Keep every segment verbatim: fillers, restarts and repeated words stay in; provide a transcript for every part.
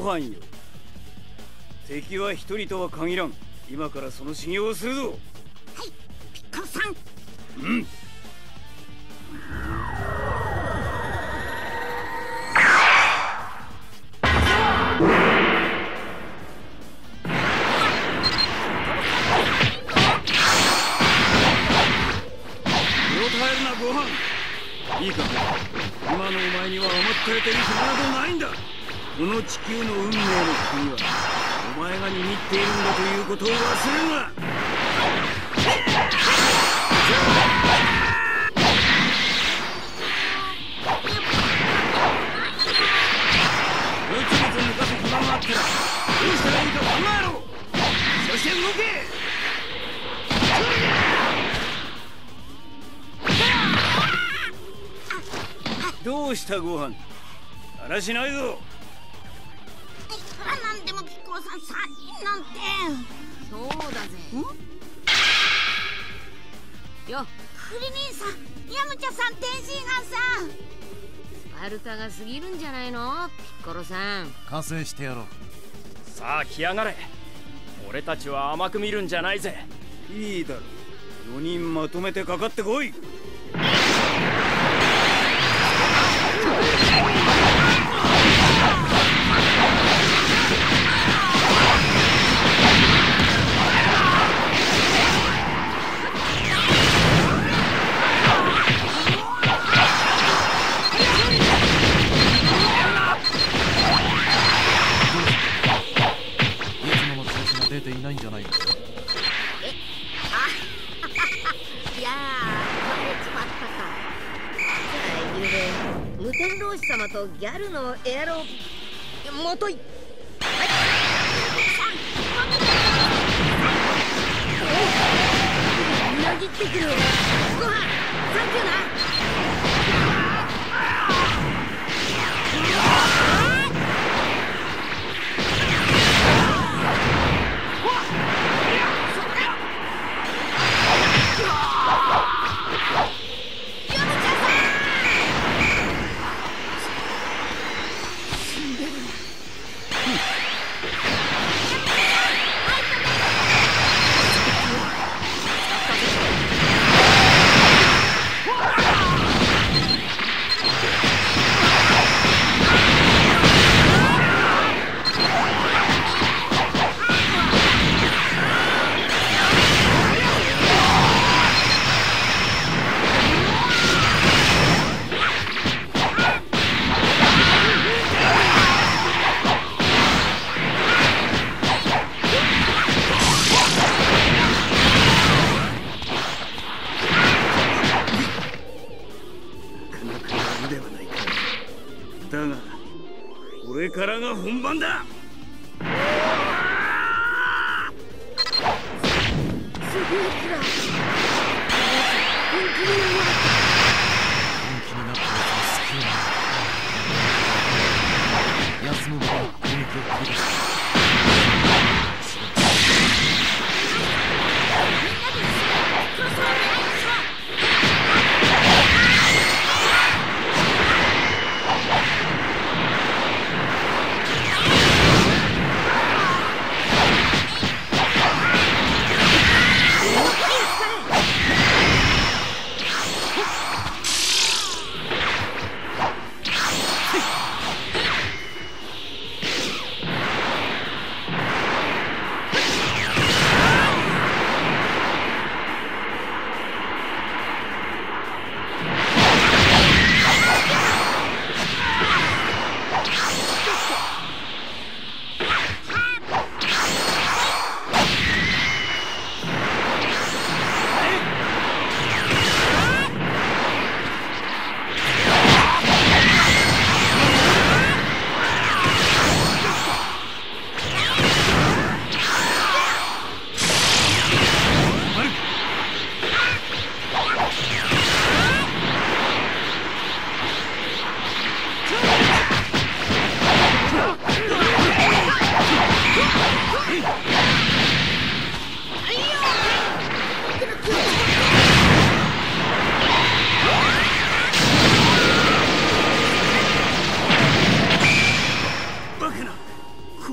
飯よ。敵は一人とは限らん。今からその修行をするぞ。 はい、ピッコロさん。 うん。ご飯いいか、今のお前には甘ったれている暇などないんだ。この地球の運命の国はお前が握っているんだということを忘れるな。ぐつぐつ抜かす暇があったらどうしたらいいか考えろ。そして動け。どうしたご飯、だらしないぞ。 いくらなんでもピッコロさんさんにんなんて。 そうだぜ。んよ、 クリリンさん、ヤムチャさん、天津飯さん。 スパルタが過ぎるんじゃないのピッコロさん。 完成してやろう。 さあ来やがれ。俺たちは甘く見るんじゃないぜ。 いいだろう、よにんまとめてかかってこい。 出ていないんじゃないのか。 え、あいやー、バレちまったか。じゃあゆうべ無天老師様とギャルのエアロもとい。はい、なぎってくる。ご飯サンキューな。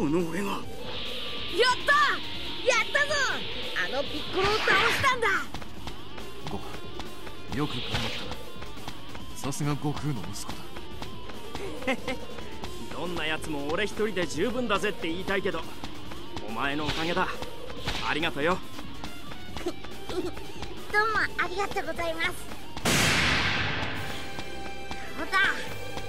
この俺が。 やったやったぞ。あのピッコロを倒したんだ。 ごはん、よく頑張ったな。さすが悟空の息子だ。 どんなやつも俺一人で十分だぜって言いたいけど、お前のおかげだ。ありがとよ。 どうもありがとうございます。そうだ、